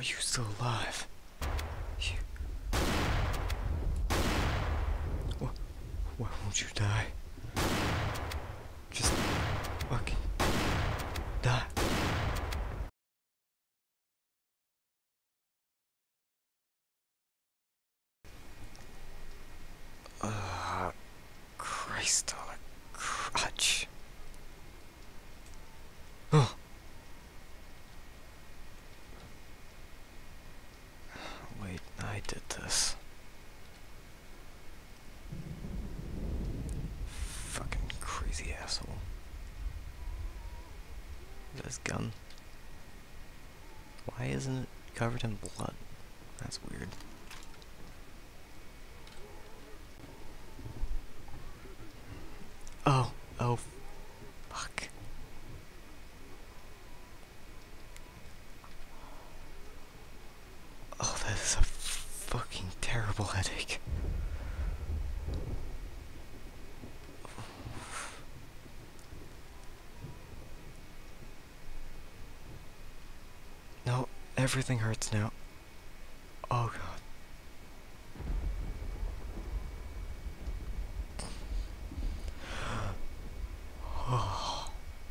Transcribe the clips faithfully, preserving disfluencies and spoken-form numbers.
you still alive? You... Why, why won't you die? Just fucking die. Uh, Christ on a crutch. Oh. Wait, I did this. Fucking crazy asshole. This gun. Why isn't it covered in blood? That's weird. Oh, oh, fuck. Oh, that is a fucking terrible headache. No, everything hurts now. Oh god. Oh.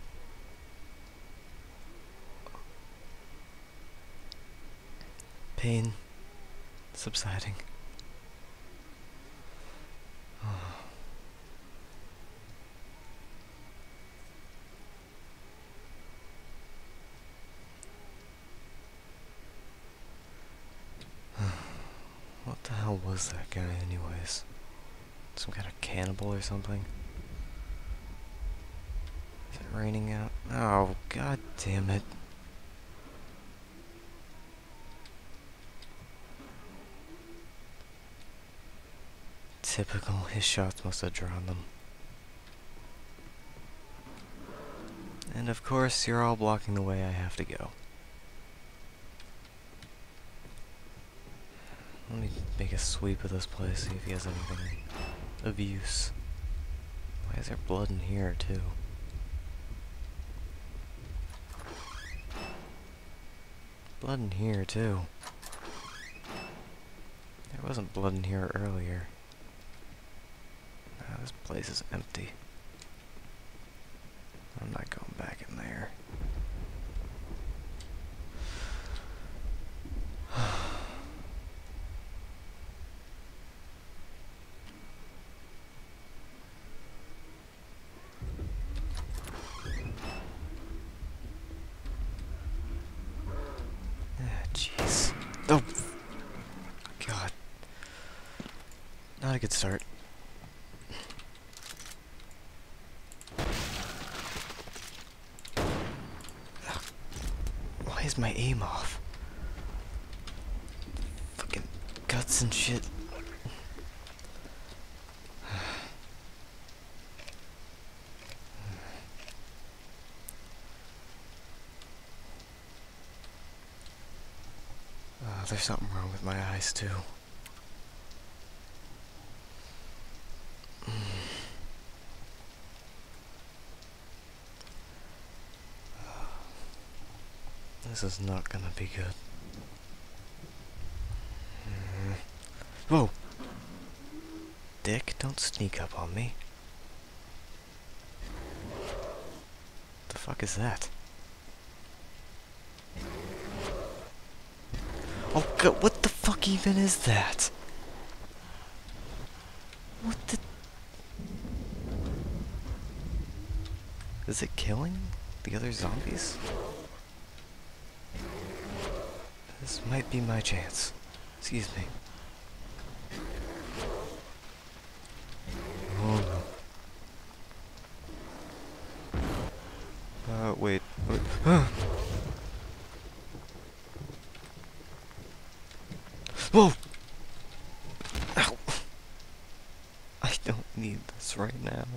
Pain subsiding. Oh. What the hell was that guy anyways? Some kind of cannibal or something? Is it raining out? Oh, god damn it. Typical, his shots must have drawn them. And of course, you're all blocking the way I have to go. Let me make a sweep of this place, see if he has anything of use. Why is there blood in here, too? Blood in here, too. There wasn't blood in here earlier. Ah, this place is empty. I'm not going back in there. Jeez. Oh! God. Not a good start. Why is my aim off? Fucking guts and shit. Uh, there's something wrong with my eyes, too. This is not gonna be good. Whoa! Dick, don't sneak up on me. The fuck is that? Oh god, what the fuck even is that? What the... Is it killing the other zombies? This might be my chance. Excuse me. Oh no. Uh, wait. wait. Whoa! Ow! I don't need this right now.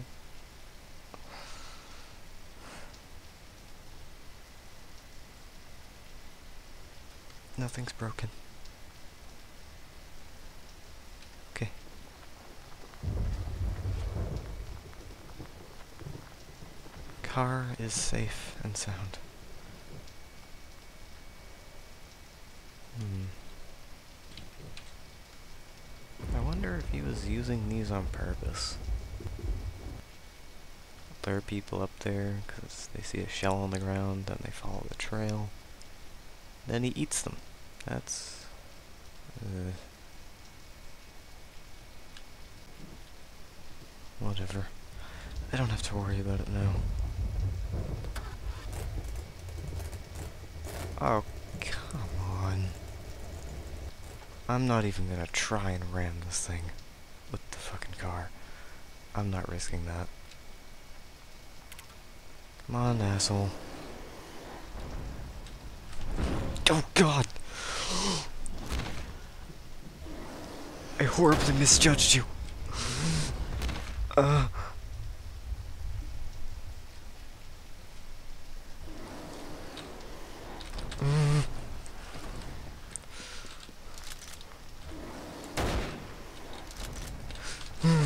Nothing's broken. Okay. Car is safe and sound. Hmm. I wonder if he was using these on purpose. There are people up there because they see a shell on the ground, then they follow the trail. Then he eats them. That's... Uh, whatever. I don't have to worry about it now. Oh, come on. I'm not even gonna try and ram this thing with the fucking car. I'm not risking that. Come on, asshole. Oh god! I horribly misjudged you. Uh... Mm. Mm.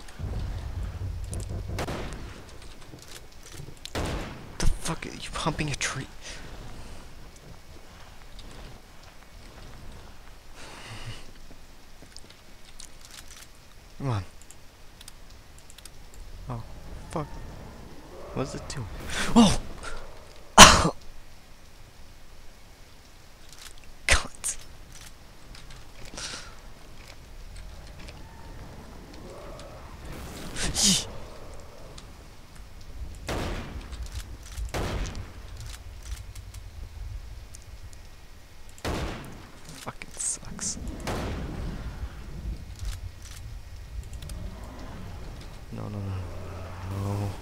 The fuck are you pumping a tree? Come on. Oh, fuck. What does it do? Oh! God. Fucking sucks. No, no, no, no, no.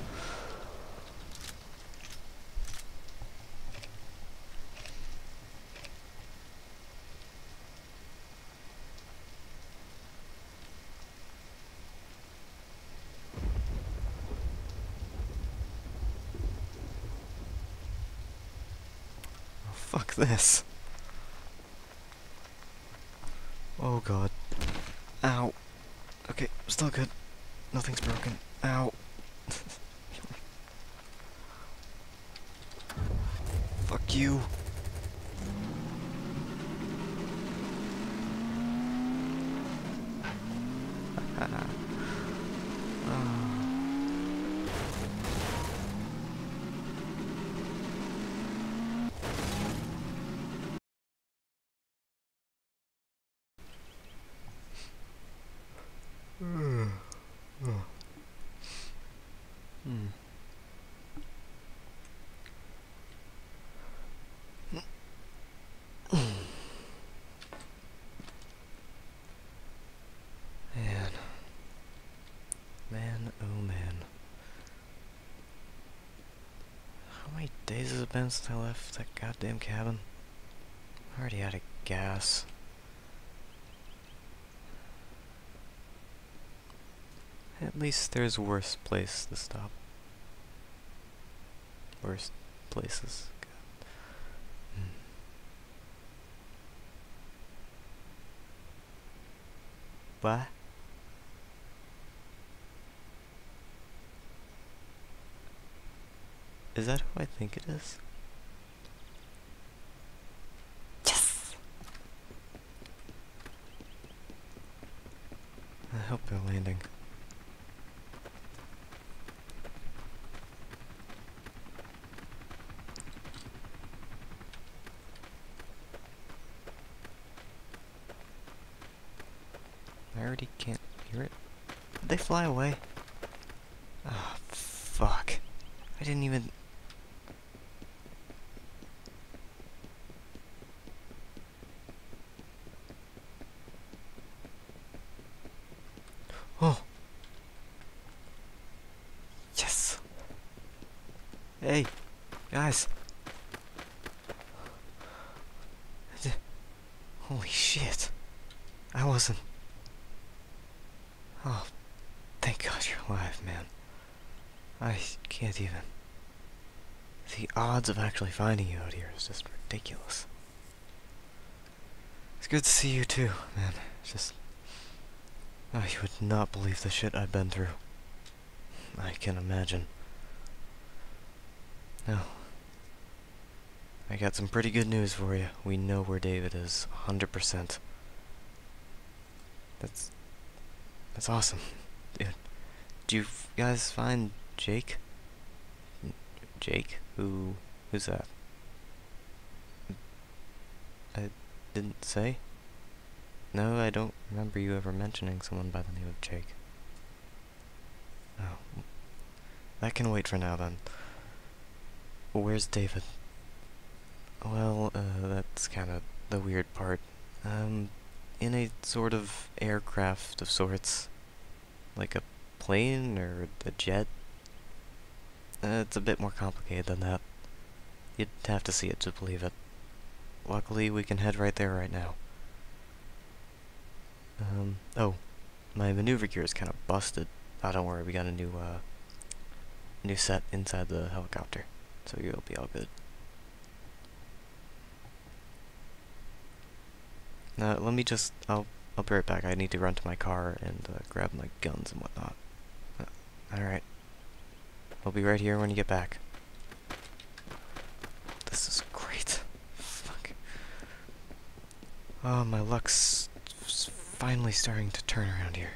Oh, fuck this. Oh god. Ow. Okay, still good. Nothing's broken. Ow. Fuck you. Hmm. Man. Man, oh man. How many days has it been since I left that goddamn cabin? I'm already out of gas. At least there's worse place to stop. Worst places. God. Hmm. What? Is that who I think it is? Yes! I hope they're landing. I already can't hear it. Did they fly away? Ah, oh, fuck. I didn't even... Oh! Yes! Hey! Guys! Holy shit! I wasn't... Oh, thank God you're alive, man. I can't even... The odds of actually finding you out here is just ridiculous. It's good to see you too, man. It's just... Oh, you would not believe the shit I've been through. I can imagine. No. I got some pretty good news for you. We know where David is, one hundred percent. That's... that's awesome. Dude, did you guys find Jake? Jake? Who... who's that? I didn't say? No, I don't remember you ever mentioning someone by the name of Jake. Oh. That can wait for now, then. Where's David? Well, uh, that's kind of the weird part. Um, in a sort of aircraft of sorts. Like a plane or a jet. Uh, it's a bit more complicated than that. You'd have to see it to believe it. Luckily, we can head right there right now. Um, oh, my maneuver gear is kind of busted. Oh, don't worry, we got a new, uh, new set inside the helicopter, so you'll be all good. Now, let me just, I'll, I'll be right back. I need to run to my car and uh, grab my guns and whatnot. Uh, Alright. I'll be right here when you get back. This is great. Fuck. Oh, my luck's finally starting to turn around here.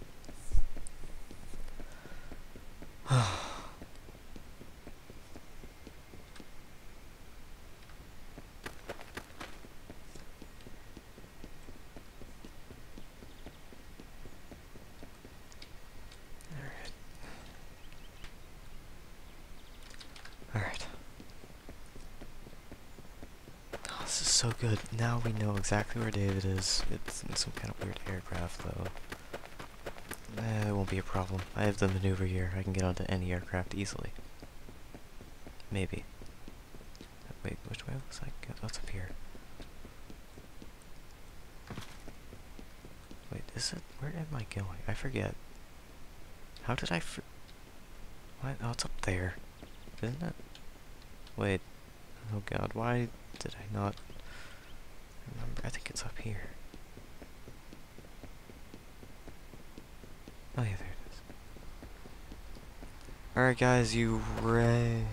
Alright. Oh, this is so good. Now we know exactly where David is. It's in some kind of weird aircraft, though. Eh, it won't be a problem. I have the maneuver gear. I can get onto any aircraft easily. Maybe. Wait, which way looks like? What's up here? Wait, is it? Where am I going? I forget. How did I fr- What? Oh, it's up there. Isn't it? Wait. Oh god, why did I not remember? I think it's up here. Oh yeah, there it is. Alright guys, you ready?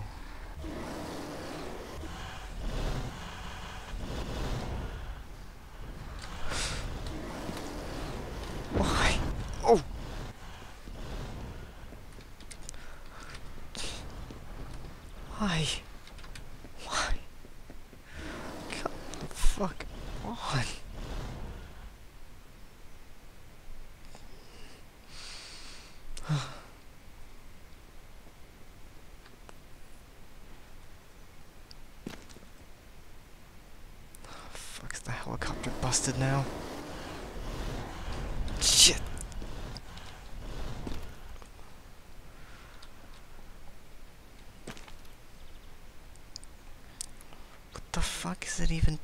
Why? Oh! Why? Why? Come the fuck on. Fuck's the helicopter busted now? Shit. What the fuck is it even?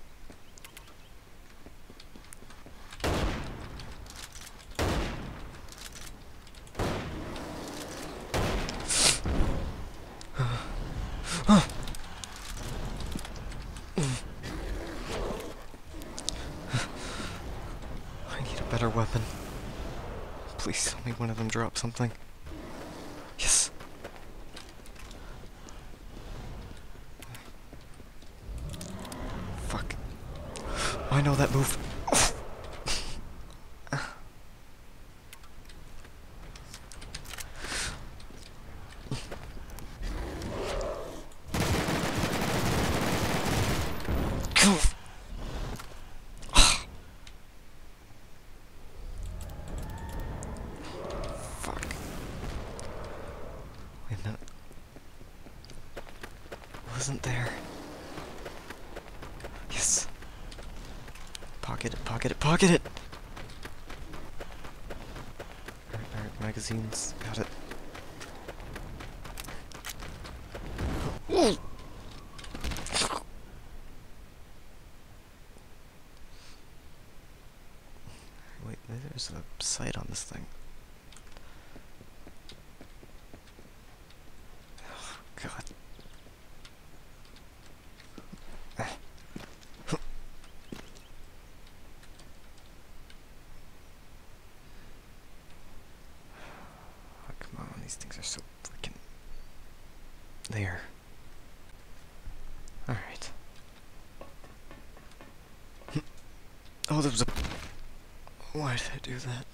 I need a better weapon. Please tell me one of them dropped something. Yes. Fuck. I know that move. Fuck. Wait a minute. Wasn't there? Yes. Pocket it, pocket it, pocket it! Alright, alright, magazines. Got it. Wait, there's a sight on this thing. Oh, God. Oh, come on, these things are so freaking... There. Alright. Oh, there was a... Why did I do that?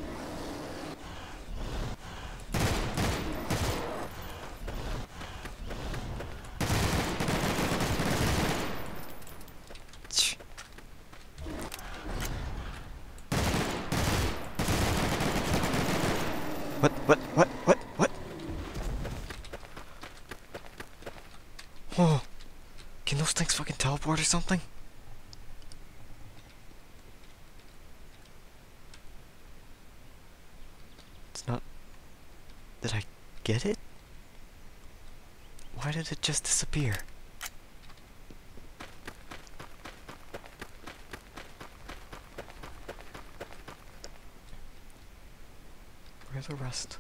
What, what, what, what, what? Oh, can those things fucking teleport or something? It's not... Did I get it? Why did it just disappear? Where are the rest?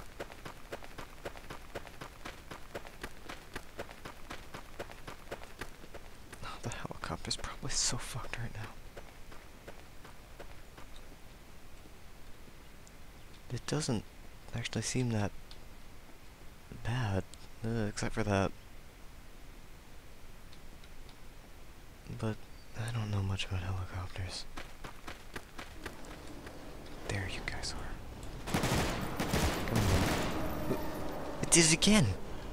Oh, the helicopter's probably so fucked right now. It doesn't actually seem that bad, uh, except for that. But I don't know much about helicopters. There you guys are. Come on. It did it again!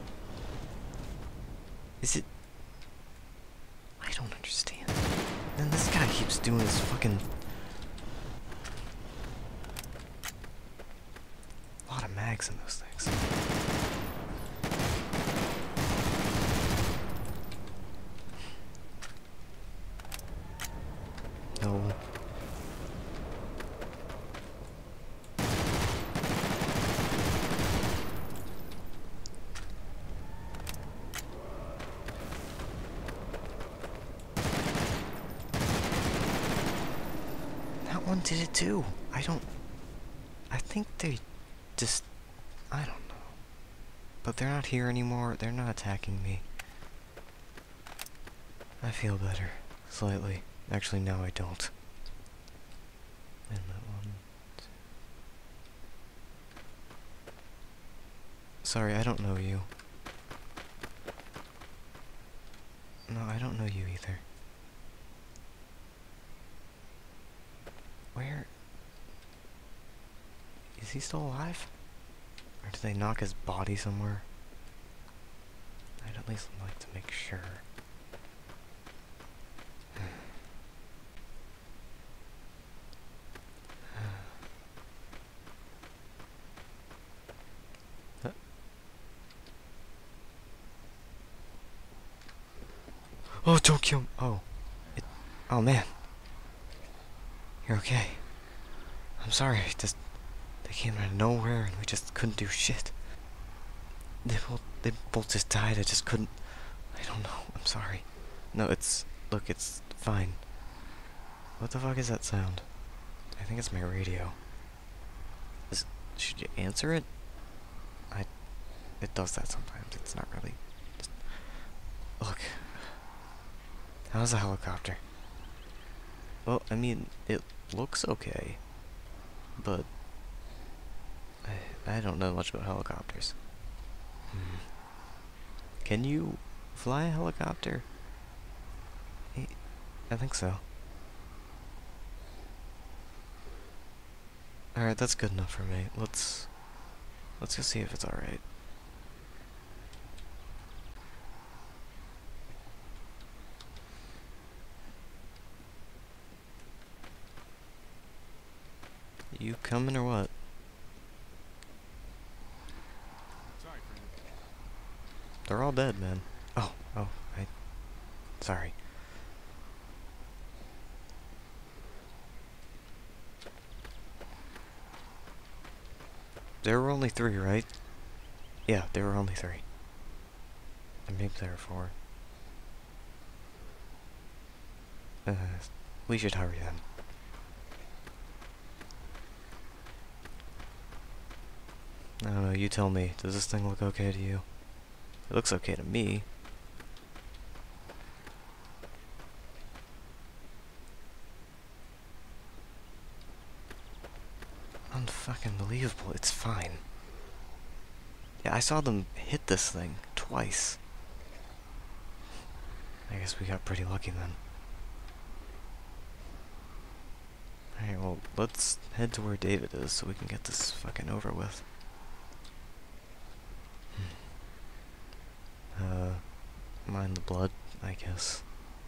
Is it... I don't understand. And this guy keeps doing his fucking... A lot of mags in those things. No. That one did it too. I don't... I think they just... I don't know. But they're not here anymore. They're not attacking me. I feel better. Slightly. Actually, no, I don't. And that one... Sorry, I don't know you. No, I don't know you either. Where... Is he still alive? Or did they knock his body somewhere? I'd at least like to make sure. Oh, don't kill him. Oh. It, oh, man. You're okay. I'm sorry. I just... They came out of nowhere and we just couldn't do shit. They both, they both just died. I just couldn't... I don't know. I'm sorry. No, it's... Look, it's fine. What the fuck is that sound? I think it's my radio. Is, should you answer it? I... It does that sometimes. It's not really... Just, look... How's the helicopter? Well, I mean, it looks okay, but I, I don't know much about helicopters. Hmm. Can you fly a helicopter? I, I think so. Alright, that's good enough for me. Let's, let's go see if it's alright. You coming or what? Sorry, friend. They're all dead, man. Oh, oh, I... Sorry. There were only three, right? Yeah, there were only three. And maybe there were four. Uh, we should hurry then. I don't know, you tell me. Does this thing look okay to you? It looks okay to me. Unfucking believable, it's fine. Yeah, I saw them hit this thing twice. I guess we got pretty lucky then. Alright, well, let's head to where David is so we can get this fucking over with. uh, mind the blood, I guess.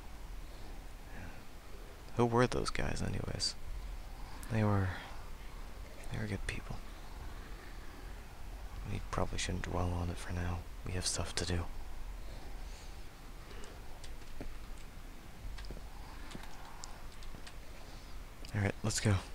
Who were those guys, anyways? They were... They were good people. We probably shouldn't dwell on it for now. We have stuff to do. Alright, let's go.